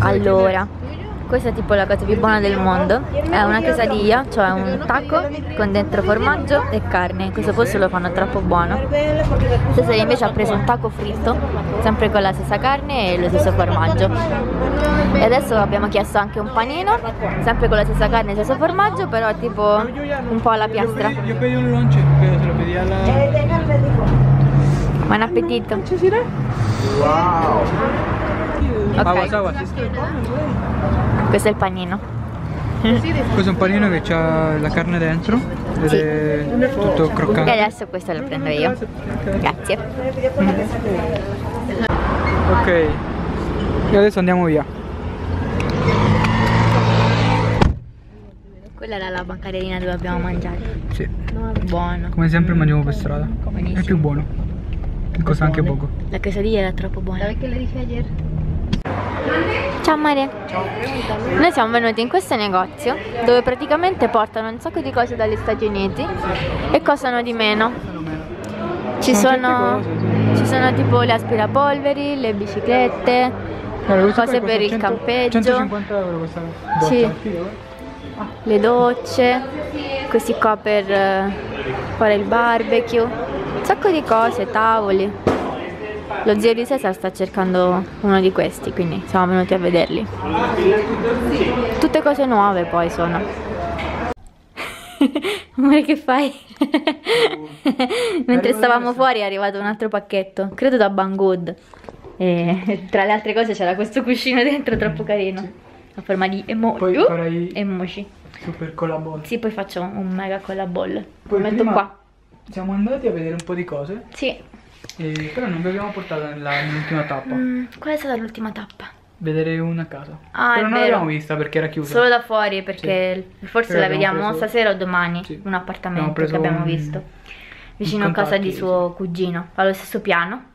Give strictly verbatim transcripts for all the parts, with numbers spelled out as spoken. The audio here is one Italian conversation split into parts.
Allora, questa è tipo la cosa più buona del mondo. È una quesadilla, cioè un taco con dentro formaggio e carne. In questo posto lo fanno troppo buono. Cesare invece ha preso un taco fritto, sempre con la stessa carne e lo stesso formaggio. E adesso abbiamo chiesto anche un panino, sempre con la stessa carne e lo stesso formaggio, però tipo un po' alla piastra. Io pedí un lonche, pero se lo pedí a la... Buon appetito. Wow. Ok. Aguas, aguas. Questo è il panino. Questo è un panino che ha la carne dentro ed Sì. è tutto E croccante. adesso questo lo prendo io. Grazie. Ok, e adesso andiamo via. Quella era la bancarellina dove abbiamo mangiato. Sì, Buono. come sempre mangiamo per strada. Buonissimo. È più buono. E costa anche poco. La quesadilla era troppo buona. Ciao Maria. Noi siamo venuti in questo negozio dove praticamente portano un sacco di cose dagli Stati Uniti e costano di meno. Ci sono, ci sono tipo le aspirapolveri, le biciclette, Allora, questo cose qua per il costa cento campeggio. centocinquanta euro questa doccia. Sì. Le docce, questi qua per eh, fare il barbecue, un sacco di cose, tavoli. Lo zio di Cesar sta cercando uno di questi, quindi siamo venuti a vederli. Tutte cose nuove poi sono. Amore, che fai? Mentre stavamo fuori è arrivato un altro pacchetto, credo da Banggood. E tra le altre cose c'era questo cuscino dentro troppo carino, a forma di emo Poi uh, farai emoji. super collabore. Sì, poi faccio un mega collaball. Poi Lo metto prima qua. siamo andati a vedere un po' di cose, Sì. e però non vi abbiamo portato nella- nell'ultima tappa. Mm, qual è stata l'ultima tappa? Vedere una casa. Ah, però è non vero. l'abbiamo vista perché era chiusa. Solo da fuori, perché forse Però la abbiamo vediamo preso- stasera o domani. Sì. Un appartamento Abbiamo preso che abbiamo un- visto vicino un a casa di contatti, suo cugino. Ha lo stesso piano.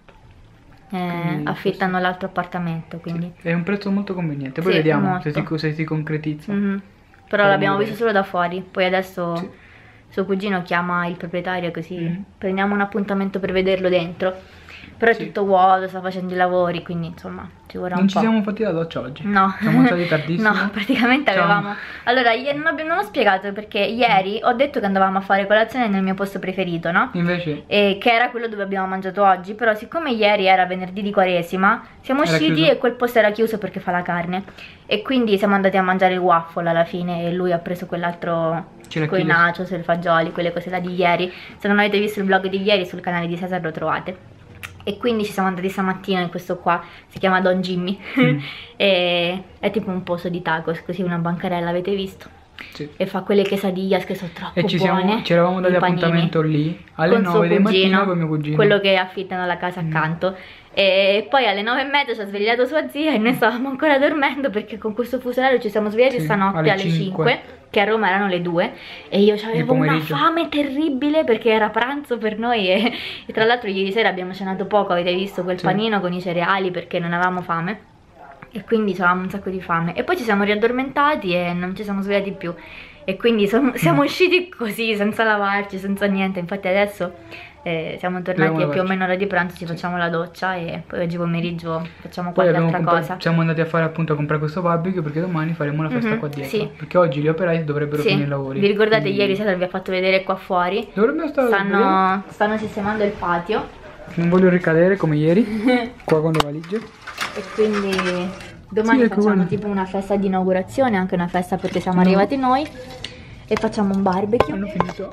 Eh, Quindi affittano l'altro appartamento, quindi. È un prezzo molto conveniente. Poi Sì, vediamo molto. se si, se si concretizza. Mhm. Però Faremo l'abbiamo vedere. visto solo da fuori. Poi adesso Sì. suo cugino chiama il proprietario, così Mhm. prendiamo un appuntamento per vederlo dentro. Però è Sì. tutto vuoto, sta facendo i lavori, quindi insomma ci vorrà Non un ci po'. siamo fatti la doccia oggi. No, Siamo stati tardissimo. no, praticamente Ciao. avevamo. Allora, ieri non, abbiamo- non ho spiegato perché ieri ho detto che andavamo a fare colazione nel mio posto preferito, no? Invece E che era quello dove abbiamo mangiato oggi. Però, siccome ieri era venerdì di Quaresima, siamo Era usciti chiuso. e quel posto era chiuso perché fa la carne. E quindi siamo andati a mangiare il waffle alla fine. E lui ha preso quell'altro con i Chilaquiles. nachos, il fagioli, quelle cose là di ieri. Se non avete visto il vlog di ieri, sul canale di Cesar lo trovate. E quindi ci siamo andati stamattina in questo qua, si chiama Don Jimmy. Mm. E è tipo un posto di tacos, così una bancarella, avete visto? sì. E fa quelle quesadillas che sono troppo E ci, buone. siamo, ci eravamo dati i panini, appuntamento lì alle con suo nove di mattina cugino, con mio cugino. quello che affittano la casa Mm. accanto. E poi alle nove e mezza ci ha svegliato sua zia e noi stavamo ancora dormendo perché con questo fuso orario ci siamo svegliati Sì, stanotte alle alle cinque, cinque, che a Roma erano le due, e io avevo una pomeriggio. fame terribile perché era pranzo per noi e, e tra l'altro ieri sera abbiamo cenato poco, avete visto quel Sì. panino con i cereali perché non avevamo fame e quindi avevamo un sacco di fame e poi ci siamo riaddormentati e non ci siamo svegliati più e quindi som- siamo Mm. usciti così senza lavarci, senza niente. Infatti adesso eh, siamo tornati Dobbiamo a più o lavarci. meno ora di pranzo, ci facciamo la doccia e poi oggi pomeriggio facciamo Poi qualche abbiamo altra compra- cosa. siamo andati a fare appunto a comprare questo barbecue perché domani faremo una festa Mhm, qua dietro. sì. Perché oggi gli operai dovrebbero Sì, finire i lavori. vi ricordate Quindi ieri Cesar vi ha fatto vedere qua fuori? Dovrebbero stare vediamo. Stanno, stanno sistemando il patio Non voglio ricadere come ieri qua con le valigie. e quindi domani Sì, ecco, facciamo guarda. tipo una festa di inaugurazione, anche una festa perché siamo No. arrivati noi e facciamo un barbecue. Hanno finito.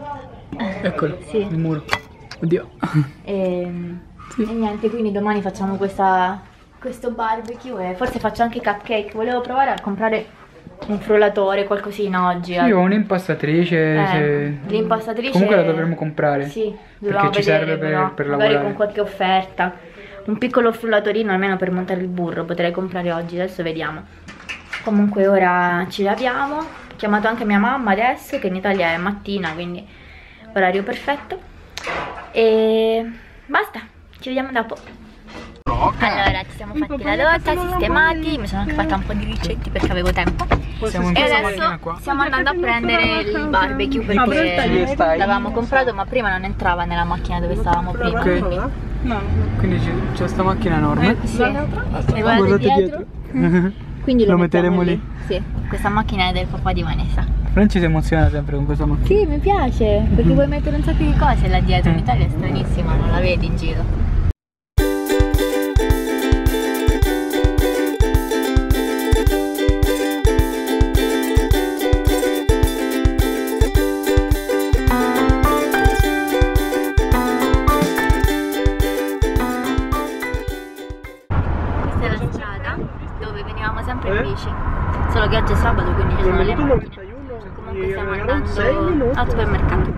Eccolo, Sì. il muro. Oddio. E, Sì. e niente, quindi domani facciamo questa, questo barbecue e forse faccio anche i cupcake. Volevo provare a comprare un frullatore, qualcosina oggi. Sì, ho un'impastatrice. Eh, se- l'impastatrice Comunque la dovremmo comprare. Sì, dobbiamo Perché ci vedere, serve per, però, per magari lavorare. con qualche offerta. Un piccolo frullatorino almeno per montare il burro potrei comprare oggi, adesso vediamo. Comunque ora ci laviamo. Ho chiamato anche mia mamma adesso, che in Italia è mattina, quindi orario perfetto. E basta, ci vediamo dopo. Allora, ci siamo fatti la doccia, sistemati, mi sono anche fatta un po' di ricetti perché avevo tempo. Siamo in E questa macchina adesso qua. stiamo andando a prendere il barbecue perché l'avevamo comprato ma prima non entrava nella macchina dove stavamo prima. Ok. Quindi Quindi c'è- c'è sta macchina enorme. sì. E guardate Guardate dietro, dietro. Quindi lo, lo metteremo lì. lì. Sì, questa macchina è del papà di Vanessa. Franci si emoziona sempre con questa macchina. Sì, mi piace, perché puoi mettere un sacco di cose là dietro. In Italia è stranissima, non la vedi in giro. Questa è la strada dove venivamo sempre in bici. Solo che oggi è sabato, quindi ci sono le macchine. Comunque stiamo andando al supermercato.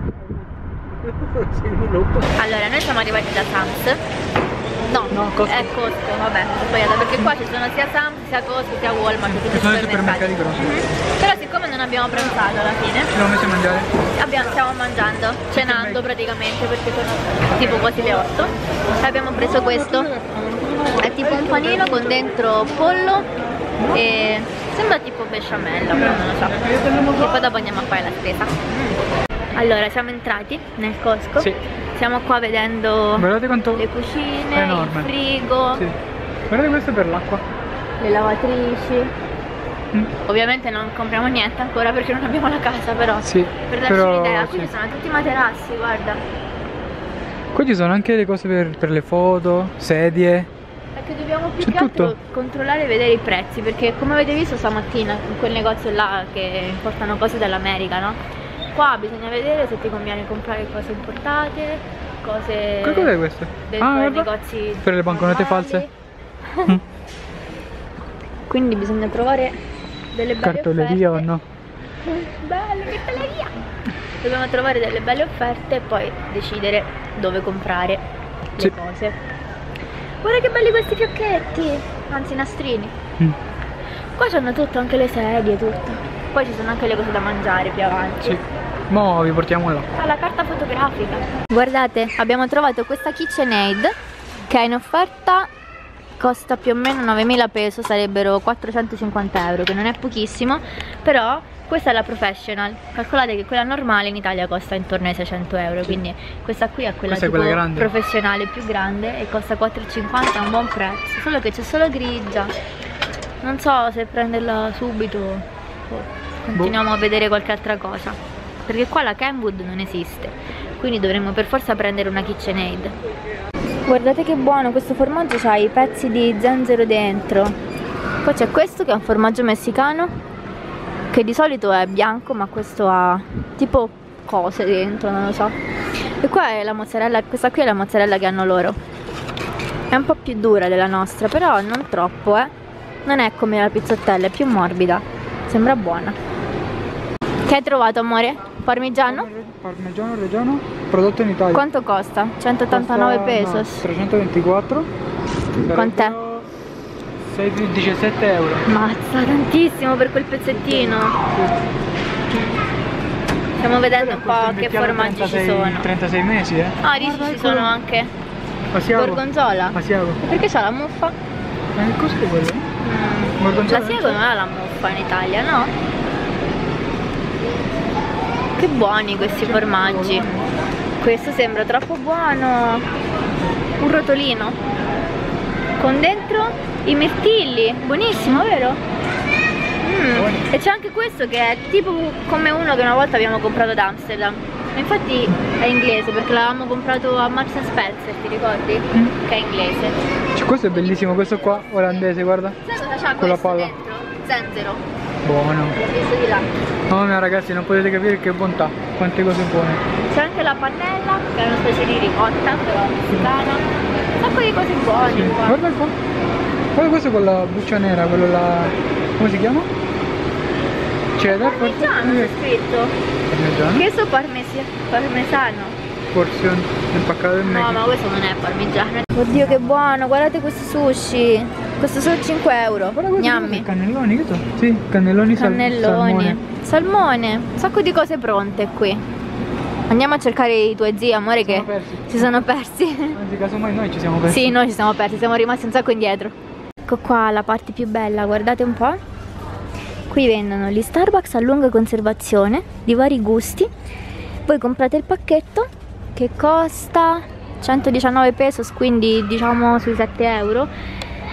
Allora, noi siamo arrivati da Sam's. No, no, Costco. È Costco, vabbè, ho sbagliato, perché qua ci sono sia Sam's, sia Costco, sia Walmart, tutti i supermercati. grossi. Mm-hmm. Però siccome non abbiamo pranzato alla fine, ci siamo messi a mangiare? Abbiamo, stiamo mangiando, cenando praticamente, perché sono tipo quasi le otto. E abbiamo preso questo. È tipo un panino con dentro pollo e sembra tipo besciamella, però non lo so. E poi dopo andiamo a fare la spesa. Allora, siamo entrati nel Costco. Sì. Stiamo qua vedendo Guardate quanto le cucine, il frigo. Sì. Guardate, questo è per l'acqua. Le lavatrici. Mm. Ovviamente non compriamo niente ancora perché non abbiamo la casa, però sì, per darci però, un'idea. sì. Qui ci sono tutti i materassi, guarda. Qui ci sono anche le cose per, per le foto, sedie. Perché dobbiamo più che altro controllare e vedere i prezzi, perché come avete visto stamattina in quel negozio là che portano cose dall'America, no? Qua bisogna vedere se ti conviene comprare cose importate, cose... Che cos'è questo? Dentro ah, i negozi per le banconote false. Quindi bisogna trovare delle belle cartoleria offerte. o no? Bella cartoleria! Dobbiamo trovare delle belle offerte e poi decidere dove comprare le sì. cose. Guarda che belli questi fiocchetti, anzi nastrini. Mm. Qua c'hanno tutto, anche le sedie, tutto. Poi ci sono anche le cose da mangiare più avanti. Sì. Mo vi portiamo là. Ah, la carta fotografica. Guardate, abbiamo trovato questa KitchenAid che è in offerta, costa più o meno novemila peso, sarebbero quattrocentocinquanta euro, che non è pochissimo, però questa è la professional. Calcolate che quella normale in Italia costa intorno ai seicento euro, sì. Quindi questa qui è quella, tipo, è quella professionale più grande e costa quattro e cinquanta, un buon prezzo, solo che c'è solo grigia. Non so se prenderla subito o continuiamo boh. a vedere qualche altra cosa, perché qua la Kenwood non esiste, quindi dovremmo per forza prendere una KitchenAid. Guardate che buono, questo formaggio c'ha i pezzi di zenzero dentro. Poi c'è questo che è un formaggio messicano, che di solito è bianco, ma questo ha tipo cose dentro, non lo so. E qua è la mozzarella, questa qui è la mozzarella che hanno loro. È un po' più dura della nostra, però non troppo, eh. Non è come la pizzottella, è più morbida. Sembra buona. Che hai trovato, amore? Parmigiano? Parmigiano reggiano, prodotto in Italia. Quanto costa? centottantanove pesos. No, trecentoventiquattro. Quant'è? diciassette euro. Mazza, tantissimo per quel pezzettino. Sì. Stiamo vedendo un po' che formaggi trentasei, ci sono. trentasei mesi, eh? Ah, dici ci sono anche Asiago. gorgonzola. Asiago. E perché c'ha la muffa? Ma che cos'è quello? Mm. L'asiago non ha la muffa in Italia, no? Che buoni questi formaggi. Questo sembra troppo buono. Un rotolino con dentro i mirtilli. Buonissimo, vero? Mm. E c'è anche questo che è tipo come uno che una volta abbiamo comprato ad Amsterdam. Infatti è inglese perché l'avevamo comprato a Marks and Spencer, ti ricordi? Mm. Che è inglese. Cioè, questo è bellissimo, questo qua olandese, guarda. Sai cosa c'ha con la palla dentro? Zenzero. Buono. L'ho visto di là. Mamma mia ragazzi, non potete capire che bontà, quante cose buone. C'è anche la pannella, che è una specie di ricotta, però messicana. Un sacco di cose buone. Sì. Qua. Guarda qua. Guarda questo con la buccia nera, quello là. Come si chiama? Cheddar. Parmigiano c'è scritto. Parmigiano? Questo parmesi parmesano. Porzione impaccato in No, ma questo non è parmigiano. Oddio che buono, guardate questo sushi. Questo solo cinque euro. Gnammi. Cannelloni, che so? Sì, cannelloni, cannelloni. Salmone. Salmone. Un sacco di cose pronte qui. Andiamo a cercare i tuoi zii, amore, che si sono persi. Anzi, casomai noi ci siamo persi. Sì, noi ci siamo persi, siamo rimasti un sacco indietro. Ecco qua la parte più bella, guardate un po'. Qui vendono gli Starbucks a lunga conservazione di vari gusti. Voi comprate il pacchetto che costa centodiciannove pesos, quindi diciamo sui sette euro.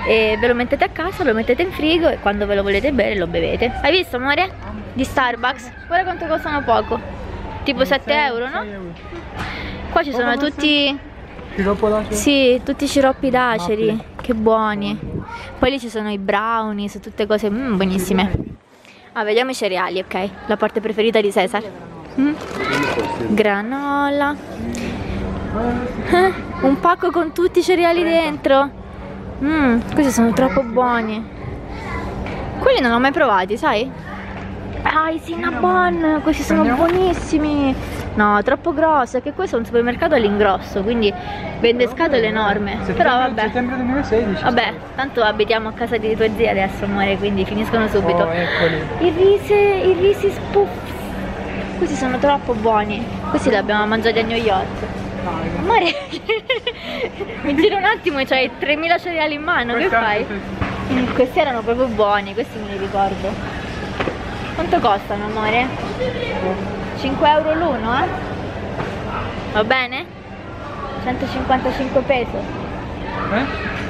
e ve lo mettete a casa, lo mettete in frigo e quando ve lo volete bere lo bevete. Hai visto, amore? Di Starbucks, guarda quanto costano poco, tipo sette euro, no? Qua ci sono tutti Sciroppo d'acero? sì, tutti i sciroppi d'aceri, che buoni. Poi lì ci sono i brownies, tutte cose mm, buonissime. Ah, vediamo i cereali, ok? La parte preferita di Cesar. Mm. Granola. Eh, un pacco con tutti i cereali dentro. Mm, questi sono troppo buoni. Quelli non l'ho mai provati, sai? Ah, i Cinnabon, questi sono buonissimi. No, troppo grosso, è che questo è un supermercato all'ingrosso, quindi vende scatole enorme. Però vabbè. Settembre duemilasedici. Vabbè, tanto abitiamo a casa di tua zia adesso, amore, quindi finiscono subito. Oh, eccoli. I risi, i risi spuff. Questi sono troppo buoni. Questi li abbiamo mangiati a New York. Amore, mi giro un attimo e c'hai tremila cereali in mano, che fai? Mm, questi erano proprio buoni, questi me li ricordo. Quanto costano, amore? cinque euro l'uno, eh? Va bene? centocinquantacinque peso. Eh?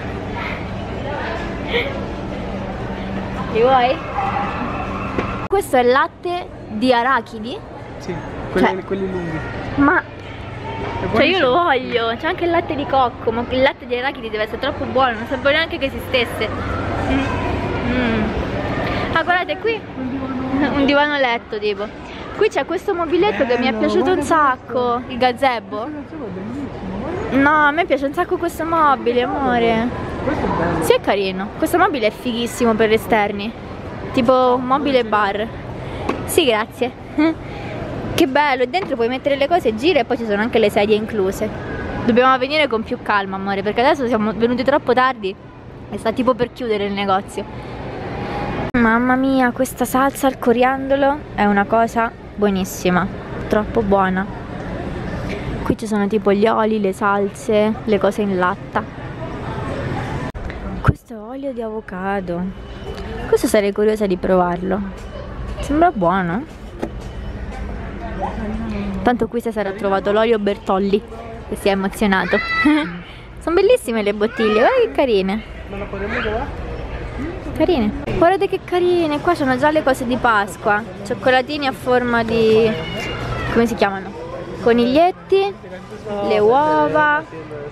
Li vuoi? Questo è latte di arachidi? Sì, quelli, Cioè- quelli lunghi. Ma È cioè io lo buonissimo. voglio, c'è anche il latte di cocco, ma il latte di arachidi deve essere troppo buono, non sapevo neanche che esistesse. Mm. Ah, guardate qui, un divano letto tipo. Qui c'è questo mobiletto che mi è Bello, piaciuto un guarda sacco, il gazebo. No, a me piace un sacco questo mobile, amore. Questo è bello. Sì, è carino, questo mobile è fighissimo per esterni, tipo un mobile bar. Sì, grazie. Che bello, e dentro puoi mettere le cose, gira e poi ci sono anche le sedie incluse. Dobbiamo venire con più calma, amore, perché adesso siamo venuti troppo tardi e sta tipo per chiudere il negozio. Mamma mia, questa salsa al coriandolo è una cosa buonissima, troppo buona. Qui ci sono tipo gli oli, le salse, le cose in latta. Questo è olio di avocado. Questo sarei curiosa di provarlo. Sembra buono. Tanto qui Cesare ha trovato l'olio Bertolli e si è emozionato. Sono bellissime le bottiglie, guarda che carine. Me la potremmo provare? Carine. Guardate che carine, qua sono già le cose di Pasqua. Cioccolatini a forma di... come si chiamano? Coniglietti, le uova.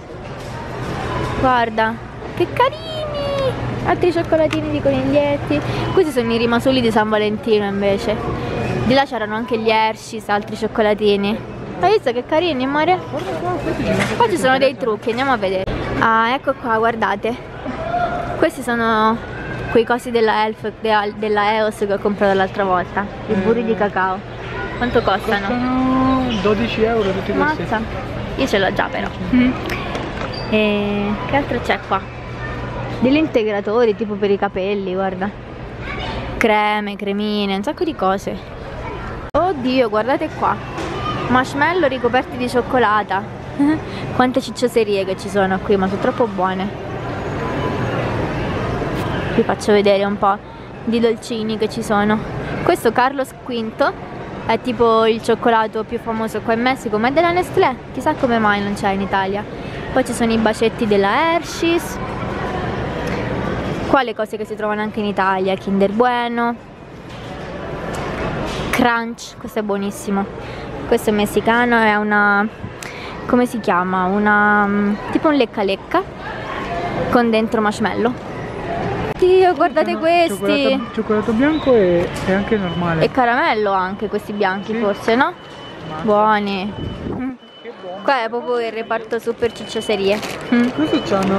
Guarda, che carini! Altri cioccolatini di coniglietti. Questi sono i rimasuli di San Valentino invece. Di là c'erano anche gli Hershey's, altri cioccolatini. Hai visto che carini, amore? Qua ci sono dei trucchi, andiamo a vedere. Ah, ecco qua, guardate. Questi sono quei cosi della Elf, della E O S che ho comprato l'altra volta. I burri di cacao. Quanto costano? Costano dodici euro tutti questi. Mazza. Io ce l'ho già però. Mm. E che altro c'è qua? Degli integratori tipo per i capelli, guarda. Creme, cremine, un sacco di cose. Oddio, guardate qua. Marshmallow ricoperti di cioccolata. Quante ciccioserie che ci sono qui, ma sono troppo buone. Vi faccio vedere un po' di dolcini che ci sono. Questo Carlos V è tipo il cioccolato più famoso qua in Messico, ma è della Nestlé, chissà come mai non c'è in Italia. Poi ci sono i bacetti della Hershey's. Qua le cose che si trovano anche in Italia, Kinder Bueno, Crunch, questo è buonissimo. Questo è messicano, è una... come si chiama? Una... tipo un lecca lecca con dentro marshmallow. Dio, guardate questi! Cioccolato, cioccolato bianco e, e anche normale. E caramello anche, questi bianchi, sì. Forse, no? Ma... buoni. Mm. Che buono. Qua è proprio il reparto super ciccioserie. Mm. Questo c'hanno...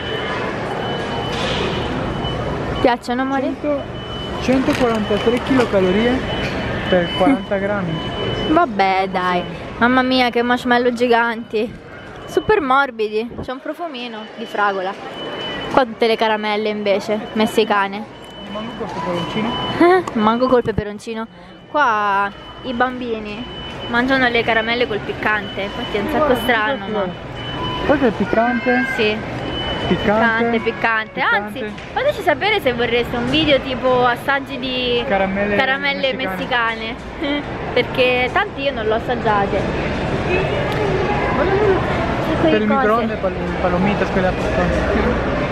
Piacciono, amore? centoquarantatré chilocalorie per quaranta grammi. Vabbè, dai. Mamma mia, che marshmallow giganti. Super morbidi. C'è un profumino di fragola. Qua tutte le caramelle invece, messicane. Mango col peperoncino. Mango col peperoncino. Qua i bambini mangiano le caramelle col piccante. Infatti è un sacco strano, ma... Questo è piccante? Sì. Piccante, piccante, piccante. Anzi, piccante. fateci sapere se vorreste un video tipo assaggi di caramelle, caramelle messicane, messicane. Perché tanti io non l'ho assaggiate. Per il microonde, pal palomitas, quelle a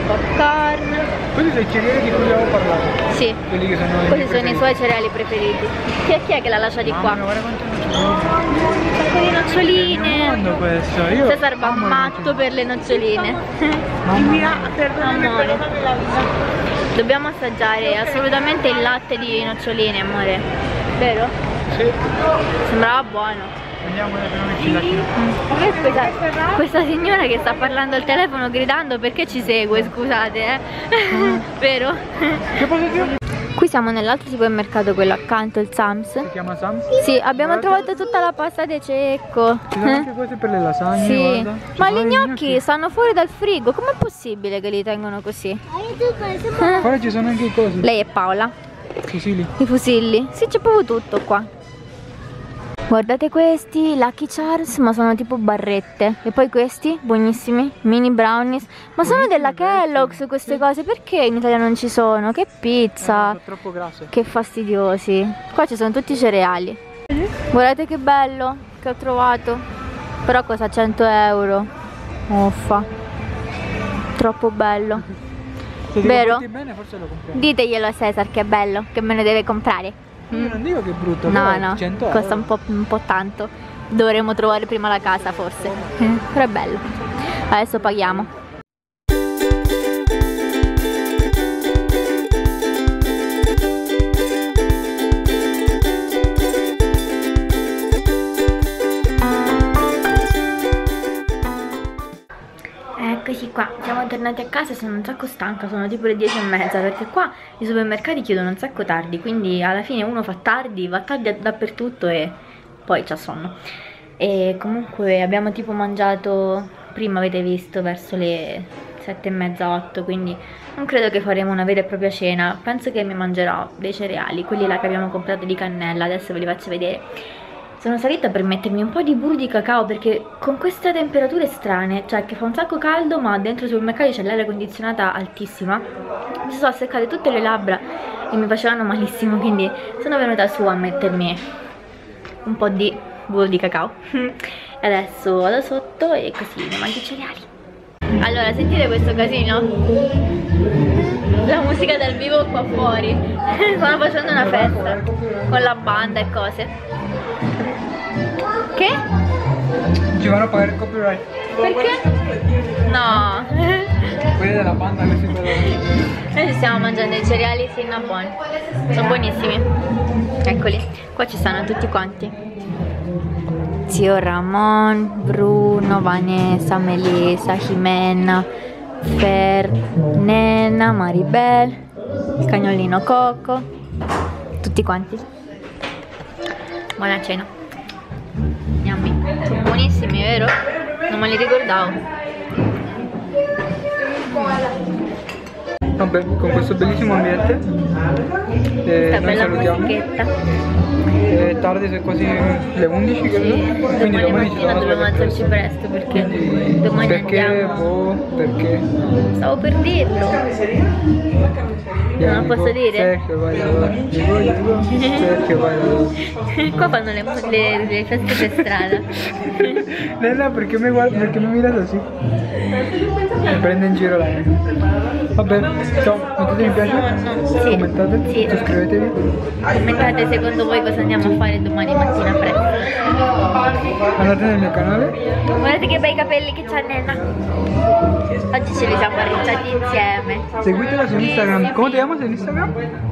popcorn. Questi sono i cereali di cui abbiamo parlato. Sì, Quelli che sono i questi sono i preferiti. suoi cereali preferiti. Chi è, chi è che l'ha lasciati qua? Mamma mia, guarda quante noccioline. Un po' di noccioline. Quando questo? Io Cesar va amo le matto noccioline. per le noccioline. Mamma mia, Amore. Dobbiamo assaggiare assolutamente il latte di noccioline, amore. Vero? Sì. Sembrava buono. Andiamo da non ci lasciamo. Questa, questa signora che sta parlando al telefono gridando perché ci segue, scusate, eh? Vero? Che posso dire? Qui siamo nell'altro supermercato, quello accanto, il Sam's. Si chiama Sam's? Sì, abbiamo Guardate. trovato tutta la pasta di cecco. Ci sono anche cose per le lasagne, Sì, guarda. Ci ma sono gli i gnocchi stanno fuori dal frigo, com'è possibile che li tengono così? Guarda, ci sono anche i cosi. Lei è Paola. Fusilli. I fusilli? Sì, c'è proprio tutto qua. Guardate questi, Lucky Charms, ma sono tipo barrette. E poi questi, buonissimi, mini brownies. Ma sono della Kellogg's queste cose, perché in Italia non ci sono? Che pizza! Sono troppo grasse. Che fastidiosi. Qua ci sono tutti i cereali. Guardate che bello che ho trovato. Però costa cento euro. Uffa. Troppo bello. Se ti Vero? comporti bene, forse lo compriamo. Diteglielo a Cesar che è bello, che me ne deve comprare. Io non dico che è brutto, No, però no, cento costa euro. un po', un po' tanto. Dovremmo trovare prima la casa forse. Però è bello. Adesso paghiamo. Eccoci qua, siamo tornati a casa, sono un sacco stanca, sono tipo le dieci e mezza, perché qua i supermercati chiudono un sacco tardi, quindi alla fine uno fa tardi, va tardi dappertutto e poi c'ha sonno. E comunque abbiamo tipo mangiato, prima avete visto, verso le sette e mezza, otto, quindi non credo che faremo una vera e propria cena. Penso che mi mangerò dei cereali, quelli là che abbiamo comprato di cannella, adesso ve li faccio vedere. Sono salita per mettermi un po' di burro di cacao perché con queste temperature strane, cioè che fa un sacco caldo ma dentro i supermercati c'è l'aria condizionata altissima, mi sono seccate tutte le labbra e mi facevano malissimo, quindi sono venuta su a mettermi un po' di burro di cacao. E adesso vado sotto e così mi mangio i cereali. Allora, sentite questo casino? La musica dal vivo qua fuori. Stanno facendo una festa con la banda e cose. Che? Ci vanno a pagare il copyright. Perché? No. Quelli della banda che si vedono. Noi ci stiamo mangiando i cereali Cinnabon. Sono buonissimi. Eccoli. Qua ci stanno tutti quanti. Zio Ramon, Bruno, Vanessa, Melissa, Jimena, Fer, Nena, Maribel, il cagnolino Coco. Tutti quanti. Buona cena. Yummy. Sono buonissimi, vero? Non me li ricordavo. Vabbè, con questo bellissimo ambiente eh, Questa noi bella salutiamo. musichetta. È tardi, sono quasi le undici, Sì, credo. Quindi domani domani ci mattina sarà dobbiamo alzarci presto perché domani Perché? andiamo. Boh, perché? Stavo per dirlo. Non lo posso dire? Sergio vai da là. Dico, dico, Sergio vai da là. Qua fanno le, le, le feste per strada. Nella, perché mi guarda, perché mi mira così? Mi prende in giro lei. Vabbè, ciao, mettete mi piace, Sì. commentate, Sì. iscrivetevi. Commentate secondo voi cosa andiamo a fare domani mattina presto. Andate nel mio canale. Guardate che bei capelli che c'ha Nena. Oggi ce li siamo arricciati insieme. Seguitela su Instagram. Come ti chiami su Instagram?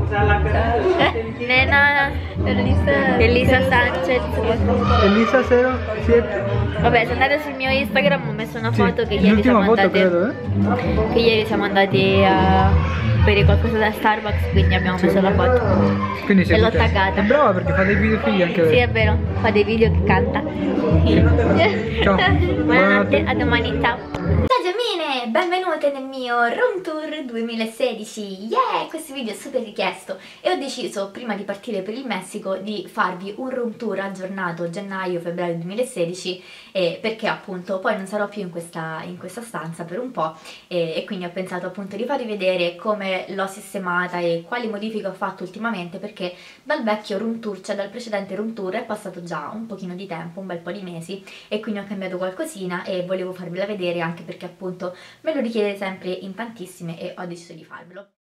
Nena Elisa Sanchez. Elisa zero sette. Vabbè, se andate sul mio Instagram ho messo una Sì, foto che ieri l'ultima siamo foto andate credo, eh? che ieri siamo andati a bere qualcosa da Starbucks, quindi abbiamo messo la foto. Quindi E l'ho seguitela. taggata. È brava perché fa dei video figli anche Sì, lei. è vero, fa dei video che canta. Ciao. Buonanotte, Buonanotte. a domani, ciao. Ciao Giamine, benvenute nel mio Room Tour duemilasedici. Yeah, questo video è super richiesto e ho deciso prima di partire per il Messico di farvi un room tour aggiornato gennaio-febbraio duemilasedici, eh, perché appunto poi non sarò più in questa, in questa stanza per un po', eh, e quindi ho pensato appunto di farvi vedere come come l'ho sistemata e quali modifiche ho fatto ultimamente, perché dal vecchio room tour, cioè dal precedente room tour, è passato già un pochino di tempo, un bel po' di mesi, e quindi ho cambiato qualcosina e volevo farvela vedere, anche perché appunto me lo richiede sempre in tantissime e ho deciso di farvelo.